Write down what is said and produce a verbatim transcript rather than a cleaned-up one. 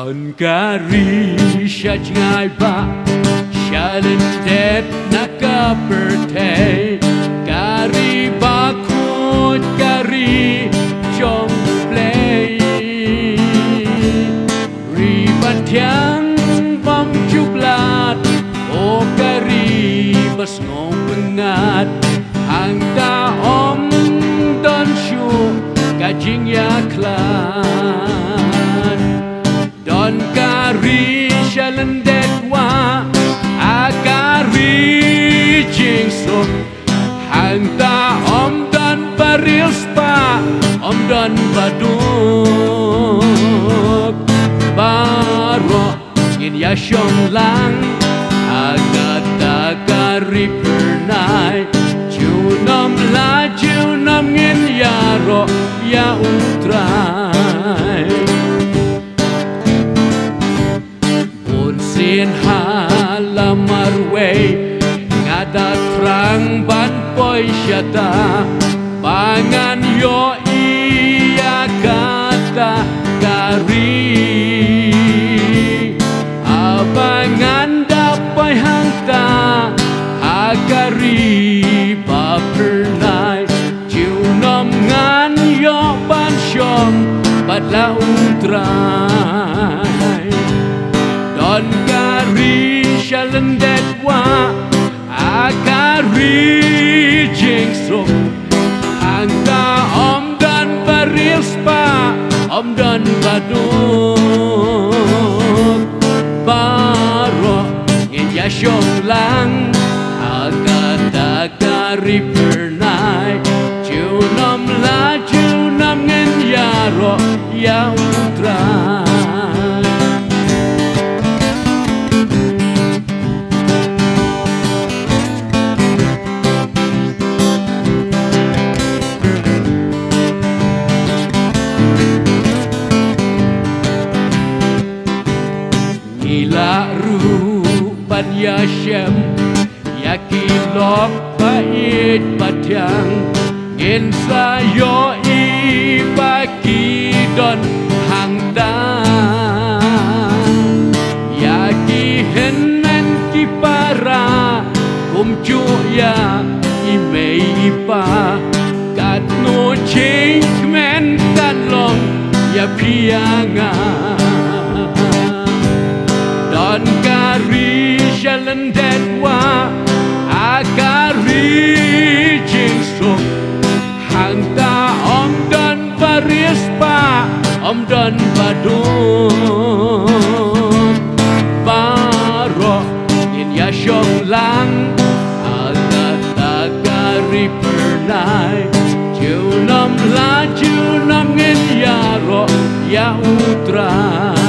Don Gary Shajngai ba Shalin det nakaperte Gary bakut Gary Jong play Ribat yang bom jublat O Gary bas ngong pengat Hang ta om don shu Kajing ya klan Don Gary Shalan det wa Agari jing suk Hang ta om don baril spa Om don baduk Baro in ya shong lang Agata Gary pernai Junam la junam ngin ya ro ya utrai Bun sin halamar way Ngada trang ban poi syata Pangan yo iya kata Gary Abangan dapai hangta Agari ba pernai Junam ngan yo ban syom Badla utrai Don Gary Shalan det wa Agari jing suk Hangta om dan baril spa Om dan baduk Baro ngin ya syong lang Agata Gary pernai Junam la junam ngin ya ro ya utrai Ila rupan ya syam Ya kilok bait batyang Ngin sayo ibagi don hangdan Ya kihen men kipara Kumcu ya imei ipa Kat no ching men kanlong Ya piangan Don Gary Shalan det wa Agari jing suk Hang ta om don baril spa Om don baduk Baro in ya syong lang Agata Gary pernai Junam la junam ngin ya ro ya utrai